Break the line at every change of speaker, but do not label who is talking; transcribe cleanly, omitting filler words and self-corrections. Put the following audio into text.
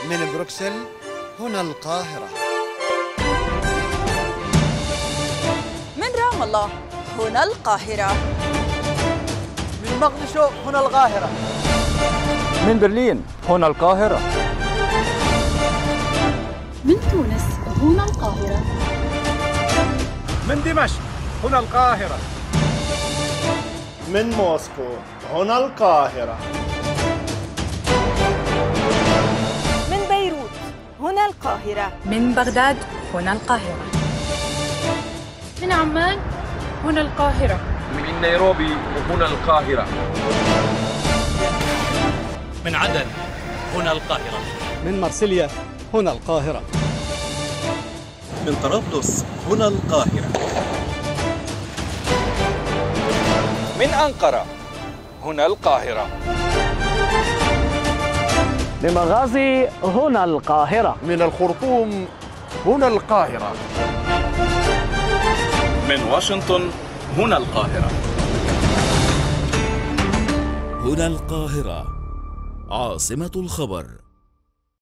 من بروكسل هنا القاهرة.
من رام الله هنا القاهرة.
من مقدشو هنا القاهرة.
من برلين هنا القاهرة.
من تونس هنا القاهرة.
من دمشق هنا القاهرة.
من موسكو هنا القاهرة.
من بيروت هنا القاهرة.
من بغداد هنا القاهرة.
من عمان هنا القاهرة.
من نيروبي هنا القاهرة.
من عدن هنا القاهرة.
من مرسيليا هنا القاهرة.
من طرابلس هنا القاهرة.
من أنقرة هنا القاهرة.
من بنغازي هنا القاهرة.
من الخرطوم هنا القاهرة.
من واشنطن هنا القاهرة.
هنا القاهرة عاصمة الخبر.